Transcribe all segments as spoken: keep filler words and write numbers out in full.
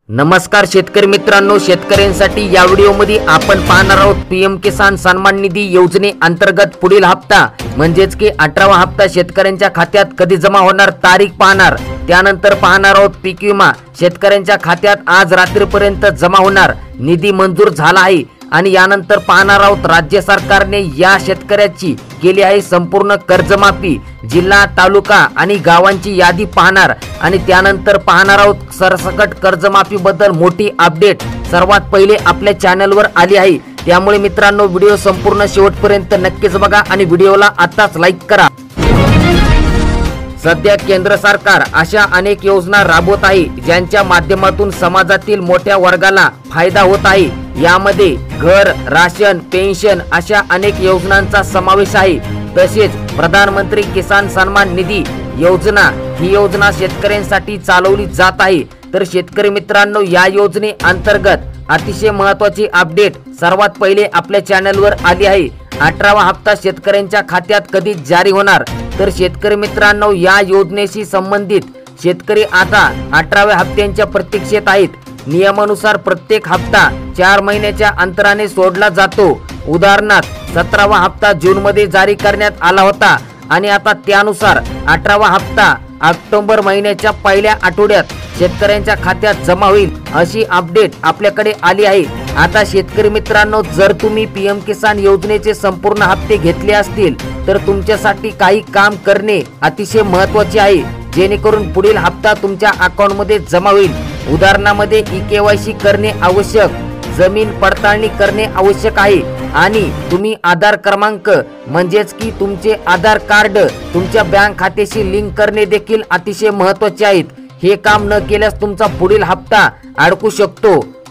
नमस्कार शेतकरी मित्रांनो, शेतकऱ्यांसाठी या व्हिडिओमध्ये आपण पाहणार आहोत पीएम किसान सन्मान निधी योजने अंतर्गत पुढील हप्ता म्हणजेच की अठरावा हप्ता शेतकऱ्यांच्या खात्यात कधी जमा होणार तारीख पाहणार। त्यानंतर पाहणार आहोत पीक विमा शेतकऱ्यांच्या खात्यात आज रात्रीपर्यंत जमा होणार, निधी मंजूर झाला आहे। आणि यानंतर पाहणार आहोत राज्य सरकारने या शेतकऱ्याची केली आहे संपूर्ण कर्जमाफी, जिल्हा तालुका आणि गावांची यादी पाहणार। आणि त्यानंतर पाहणार आहोत सरसकट कर्जमाफी बद्दल मोठी अपडेट सर्वात पहिले आपल्या चॅनलवर आली आहे। त्यामुळे मित्रांनो व्हिडिओ संपूर्ण शेवटपर्यंत नक्कीच बघा आणि व्हिडिओला आताच लाईक करा। सध्या केंद्र सरकार अशा अनेक योजना राबवत आहे ज्यांच्या माध्यमातून समाजातील मोठ्या वर्गाला फायदा होत आहे। यामध्ये घर, राशन, पेन्शन अशा अनेक योजनांचा समावेश आहे। तसेच प्रधानमंत्री किसान सन्मान निधी योजना ही योजना शेतकऱ्यांसाठी चालवली जात आहे। तर शेतकरी मित्रांनो, या योजने अंतर्गत अतिशय महत्त्वाची अपडेट सर्वात पहिले आपल्या चॅनलवर आली आहे। अठरावा हप्ता शेतकऱ्यांच्या खात्यात कधी जारी होणार? तर शेतकरी मित्रांनो, या योजनेशी संबंधित शेतकरी आता अठराव्या हप्त्यांच्या प्रतीक्षेत आहेत। नियमानुसार प्रत्येक हप्ता चार महिन्याच्या अंतराने सोडला जातो। उदाहरणार्थ सतरावा हप्ता जून मध्ये जारी करण्यात आला होता आणि आता त्यानुसार अठरावा हप्ता ऑक्टोबर महिन्याच्या पहिल्या आठवड्यात शेतकऱ्यांच्या खात्यात जमा होईल, अशी अपडेट आपल्याकडे आली आहे। आता शेतकरी मित्रांनो, जर तुम्ही पीएम किसान योजनेचे संपूर्ण हप्ते घेतले असतील तर तुमच्यासाठी काही काम करणे अतिशय महत्त्वाचे आहे, जेणेकरून पुढील हप्ता तुमच्या अकाउंट मध्ये जमा होईल। उदाहरणामध्ये ई केवायसी करणे आवश्यक, जमीन पडताळणी करणे आवश्यक आहे आणि तुम्ही आधार क्रमांक म्हणजेच की तुमचे आधार कार्ड तुमच्या बँक खात्याशी लिंक करणे देखील अतिशय महत्त्वाचे आहेत। हे काम न केल्यास तुमचा पुढील हप्ता अडकू शकतो।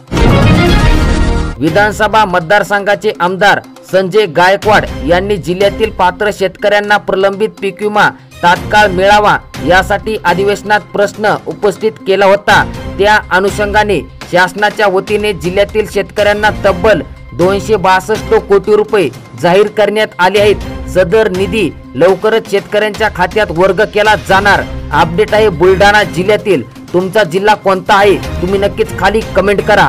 विधानसभा मतदारसंघाचे आमदार संजय गायकवाड यांनी जिल्ह्यातील पात्र शेतकऱ्यांना प्रलंबित पीक विमा तात्काळ मिळावा यासाठी अधिवेशनात प्रश्न उपस्थित केला होता। त्या अनुषंगाने शासनाच्या वतीने जिल्ह्यातील शेतकऱ्यांना तब्बल दोनशे बासष्ट कोटी रुपये जाहीर करण्यात आले आहेत। सदर निधी लवकरच शेतकऱ्यांच्या खात्यात वर्ग केला जाणार। अपडेट आहे बुलढाणा जिल्ह्यातील। तुमचा जिल्हा कोणता आहे तुम्ही नक्कीच खाली कमेंट करा।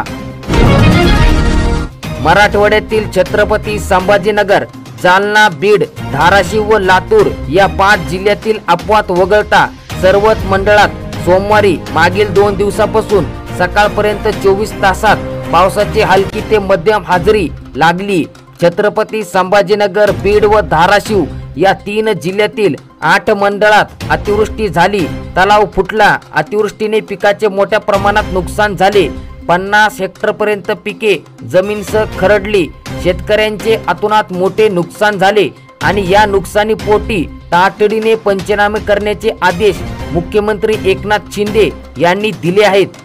मराठवाड्यातील छत्रपती संभाजीनगर, जालना, बीड, धाराशिव व लातूर या पाच जिल्ह्यातील अपवाद वगळता सर्वच मंडळात सोमवारी मागील दोन दिवसापासून सकाळपर्यंत चोवीस तासात पावसाची हलकी ते मध्यम हजेरी लागली। छत्रपती संभाजीनगर, बीड व धाराशिव या तीन जिल्ह्यातील आठ मंडळात अतिवृष्टी झाली, तलाव फुटला। अतिवृष्टीने पिकाचे मोठ्या प्रमाणात नुकसान झाले। पन्नास हेक्टर पर्यंत पिके जमीनसह खरडली। शेतकऱ्यांचे अतोनात मोठे नुकसान झाले आणि या नुकसानीपोटी तातडीने पंचनामे करण्याचे आदेश मुख्यमंत्री एकनाथ शिंदे यांनी दिले आहेत।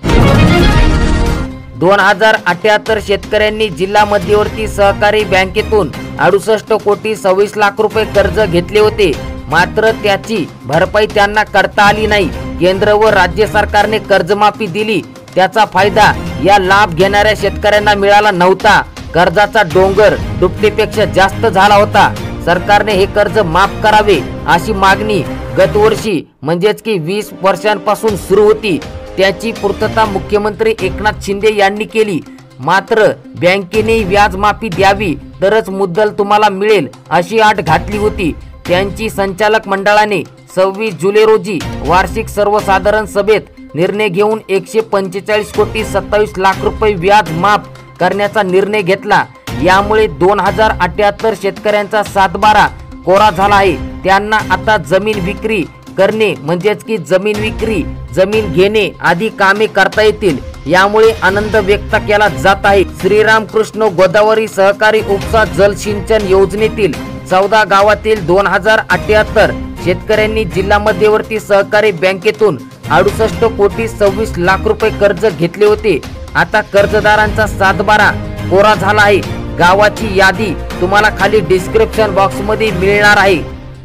दोन हजार अठ्याहत्तर शेतकऱ्यांनी जिल्हा मध्यवर्ती सहकारी बँकेतून अडुसष्ट कोटी सव्वीस लाख रुपये कर्ज घेतले होते, मात्र त्याची भरपाई त्यांना करता आली नाही। केंद्र व राज्य सरकारने कर्जमाफी दिली, त्याचा फायदा या लाभ घेणाऱ्या शेतकऱ्यांना मिळाला नव्हता। कर्जाचा डोंगर दुपटीपेक्षा जास्त झाला होता। सरकारने हे कर्ज माफ करावे अशी मागणी गतवर्षी म्हणजेच की वीस वर्षांपासून सुरू होती। त्याची पूर्तता मुख्यमंत्री एकनाथ शिंदे यांनी केली, मात्र बँकेने व्याज माफी द्यावी तरच मुद्दल तुम्हाला मिळेल अशी अट घातली होती। त्यांची संचालक मंडळाने सव्वीस जुलै रोजी वार्षिक सर्वसाधारण सभेत निर्णय घेऊन एकशे पंचेचाळीस कोटी सत्तावीस लाख रुपये व्याज माफ करण्याचा निर्णय घेतला। यामुळे दोन हजार अठ्याहत्तर शेतकऱ्यांचा सातबारा कोरा झाला आहे। त्यांना आता जमीन विक्री करणे म्हणजेच की जमीन विक्री, जमीन घेणे आदी कामे करता येतील। यामुळे आनंद व्यक्त केला जात आहे। श्रीरामकृष्ण गोदावरी सहकारी उपसा जलसिंचन योजनेतील चौदा गावातील दोन हजार अठ्याहत्तर शेतकऱ्यांनी जिल्हा मध्यवर्ती सहकारी बँकेतून अडुसष्ट कोटी सव्वीस लाख रुपये कर्ज घेतले होते। आता कर्जदारांचा सातबारा कोरा झाला आहे। गावाची यादी तुम्हाला खाली डिस्क्रिप्शन बॉक्स मध्ये मिळणार आहे।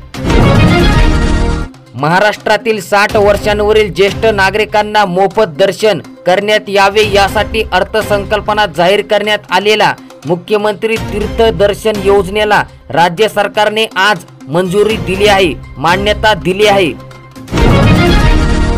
महाराष्ट्रातील साठ वर्षांवरील ज्येष्ठ नागरिकांना मोफत दर्शन करण्यात यावे यासाठी अर्थसंकल्पात जाहीर करण्यात आलेला मुख्यमंत्री तीर्थ दर्शन योजनेला राज्य सरकारने आज मंजुरी दिली आहे, मान्यता दिली आहे।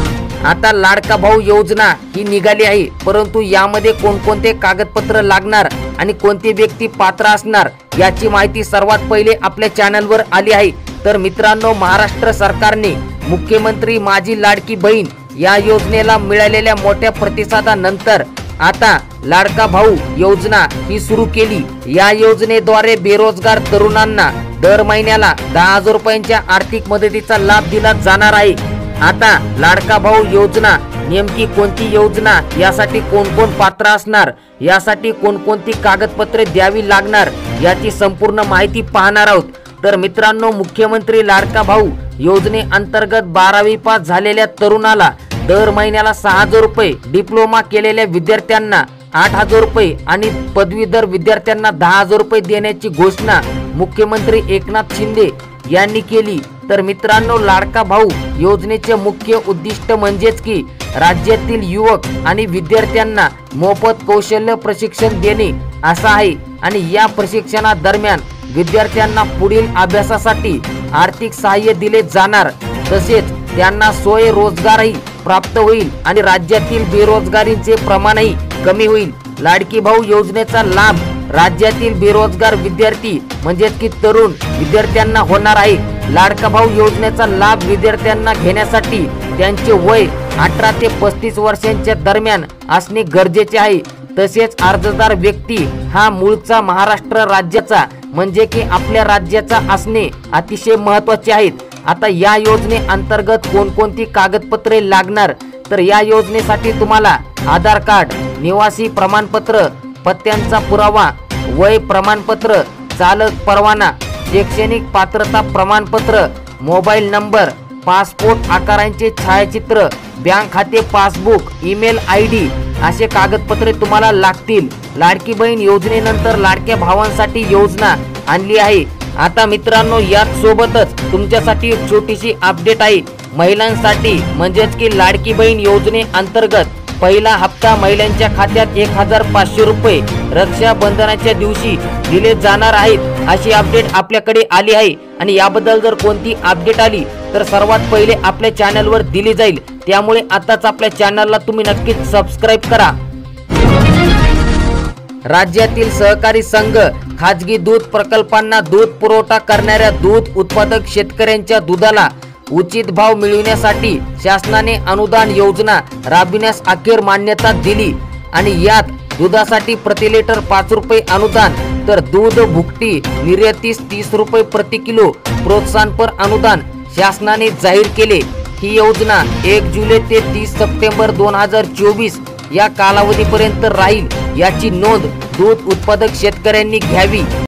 आता लाडका भाऊ योजना ही निघाली आहे, परंतु यामध्ये कोणकोणते कागदपत्र लागणार आणि कोणती व्यक्ती पात्र असणार याची माहिती सर्वात पहिले आपल्या चॅनलवर आली आहे। तर मित्रांनो, महाराष्ट्र सरकारने मुख्यमंत्री माझी लाडकी बहीण या योजनेला मिळालेल्या मोठ्या प्रतिसादानंतर आता लाडका भाऊ योजना ही सुरू केली। या योजनेद्वारे बेरोजगार तरुणांना दर महिन्याला दहा हजार रुपयांच्या आर्थिक मदतीचा लाभ दिला जाणार आहे। आता लाडका भाऊ योजना नेमकी कोणती योजना, यासाठी कोण कोण पात्र असणार, यासाठी कोणकोणती कागदपत्रे द्यावी लागणार याची संपूर्ण माहिती पाहणार आहोत। तर मित्रांनो, मुख्यमंत्री लाडका भाऊ योजनेअंतर्गत बारावी पास झालेल्या तरुणाला दर महिन्याला सहा हजार रुपये, डिप्लोमा केलेल्या विद्यार्थ्यांना आठ हजार रुपये आणि पदवीधर विद्यार्थ्यांना दहा हजार रुपये देण्याची घोषणा मुख्यमंत्री एकनाथ शिंदे यांनी केली। तर मित्रांनो, लाडका भाऊ योजनेचे मुख्य उद्दिष्ट म्हणजेच की राज्यातील युवक आणि विद्यार्थ्यांना मोफत कौशल्य प्रशिक्षण देणे असा आहे आणि या प्रशिक्षणादरम्यान विद्यार्थ्यांना पुढील अभ्यासासाठी आर्थिक सहाय्य दिले जाणार, तसेच त्यांना स्वयं रोजगारही प्राप्त होईल आणि राज्यातील बेरोजगारीचे प्रमाणही कमी होईल। लाडकी भाऊ योजनेचा लाभ राज्यातील बेरोजगार विद्यार्थी म्हणजेच की तरुण विद्यार्थ्यांना होणार आहे। लाडका भाऊ योजनेचा लाभ विद्यार्थ्यांना घेण्यासाठी त्यांचे वय अठरा ते पस्तीस वर्षांच्या दरम्यान असणे गरजेचे आहे। तसेच अर्जदार व्यक्ती हा मूळचा महाराष्ट्र राज्याचा म्हणजे की आपल्या राज्याचा असणे अतिशय महत्त्वाचे आहेत। आता या योजनेअंतर्गत कोणकोणती कागदपत्रे लागणार, तर या योजनेसाठी तुम्हाला आधार कार्ड, निवासी प्रमाणपत्र, पत्त्यांचा पुरावा, वय प्रमाणपत्र, चालक परवाना, शैक्षणिक पात्रता प्रमाणपत्र, मोबाईल नंबर, पासपोर्ट आकारांचे छायाचित्र, बँक खाते पासबुक, ईमेल आय डी असे कागदपत्रे तुम्हाला लागतील। लाडकी बहीण योजनेनंतर लाडक्या भावांसाठी योजना आणली आहे। आता मित्रांनो, याच सोबतच तुमच्यासाठी एक छोटीशी अपडेट आहे महिलांसाठी, म्हणजेच की लाडकी बहीण योजनेअंतर्गत पहिला हप्ता महिलांच्या खात्यात एक हजार पाचशे रुपये रक्षाबंधनाच्या दिवशी दिले जाणार आहेत अशी अपडेट आपल्याकडे आली आहे आणि याबद्दल जर कोणती अपडेट आली तर सर्वात पहिले आपल्या चॅनलवर दिली जाईल। त्यामुळे आताच आपल्या चॅनलला तुम्ही नक्कीच सबस्क्राइब करा। राज्यातील सहकारी संघ खाजगी दूध प्रकल्पांना दूध पुरवठा करणाऱ्या दूध उत्पादक शेतकऱ्यांच्या दुधाला उचित भाव मिळविण्यासाठी शासनाने अनुदान योजना राबविण्यास अखेर मान्यता दिली आणि यात दुधासाठी प्रति लिटर पाच रुपये अनुदान, तर दूध भुकटी निर्यातीस तीस रुपये प्रति किलो प्रोत्साहनपर अनुदान शासनाने जाहीर केले। ही योजना एक जुलै ते तीस सप्टेंबर दोन हजार चोवीस या कालावधीपर्यंत राहील, याची नोंद दूध उत्पादक शेतकऱ्यांनी घ्यावी।